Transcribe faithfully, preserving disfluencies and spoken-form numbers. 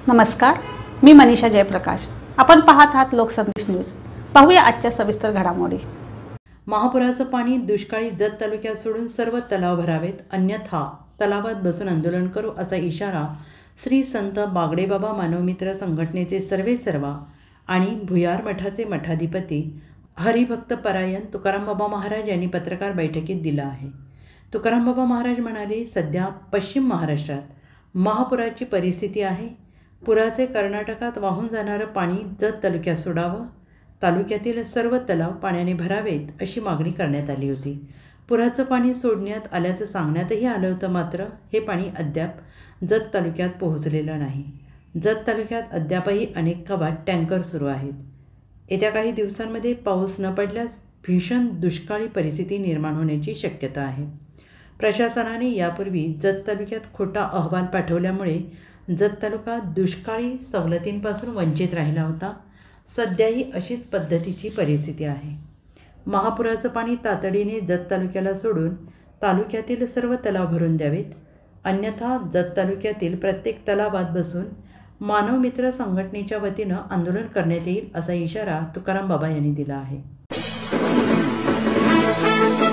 नमस्कार, मी मनीषा जयप्रकाश। आपण पाहत आहात लोकसंदेश न्यूज। पाहूया आजच्या सविस्तर घडामोडी। महापुराचं पाणी दुष्काळी जत तालुक्यात सोडून सर्व तलाव भरावेत, अन्यथा तलावात बसून आंदोलन करू असा इशारा श्री संत बागडेबाबा मानवमित्र संघटनेचे सर्वेसर्वा आणि भुयार मठाचे मठाधिपती हरिभक्त परायण तुकारामबाबा महाराज यांनी पत्रकार बैठकीत दिला आहे। तुकारामबाबा महाराज म्हणाले, सध्या पश्चिम महाराष्ट्रात महापुराची परिस्थिती आहे। पुराचे कर्नाटकात वाहून जाणारं पाणी जत तालुक्यात सोडावं, तालुक्यातील सर्व तलाव पाण्याने भरावेत अशी मागणी करण्यात आली होती। पुराचं पाणी सोडण्यात आल्याचं सांगण्यातही आलं होतं, मात्र हे पाणी अद्याप जत तालुक्यात पोहोचलेलं नाही। जत तालुक्यात अद्यापही अनेक गावात टँकर सुरू आहेत। येत्या काही दिवसांमध्ये पाऊस न पडल्यास भीषण दुष्काळी परिस्थिती निर्माण होण्याची शक्यता आहे। प्रशासनाने यापूर्वी जत तालुक्यात खोटा अहवाल पाठवल्यामुळे जत तालुका दुष्काळी सवलतींपासून वंचित राहिला होता। सध्याही अशीच पद्धतीची परिस्थिती आहे। महापुराचं पाणी तातडीने जत तालुक्याला सोडून तालुक्यातील सर्व तलाव भरून द्यावेत, अन्यथा जत तालुक्यातील प्रत्येक तलावात बसून मानवमित्र संघटनेच्या वतीनं आंदोलन करण्यात येईल असा इशारा तुकाराम बाबा यांनी दिला आहे।